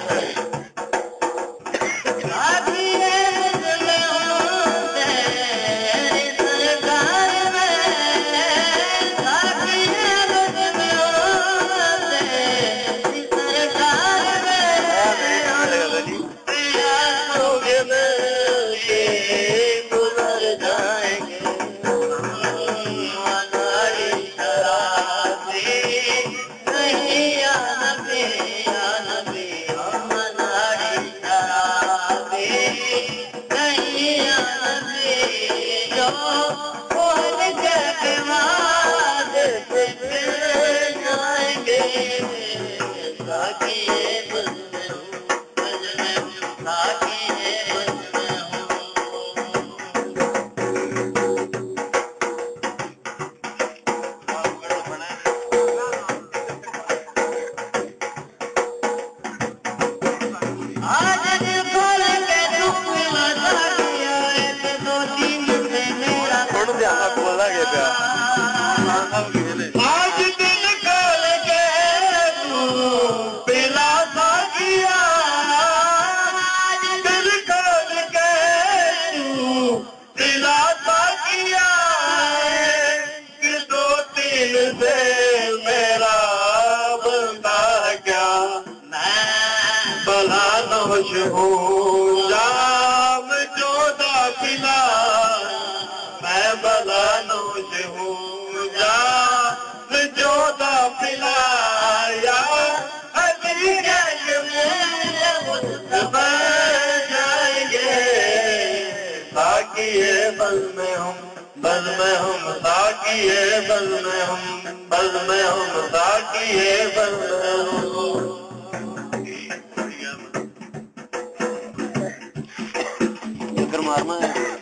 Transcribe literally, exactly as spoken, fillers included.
आज दिन कल के तू पिला सा किया, आज दिल कल के तू पिला सा किया, कि दो तीन से मेरा बंदा क्या, मैं भला नौश हूँ जाम चौदह पिला, मैं भला नौश हूँ जोदा पिलाया, अभी जाएंगे साकिए बल में हम, बल में हम साकिए बल में हम, बल में हम साकिए बल में हम। मारना है।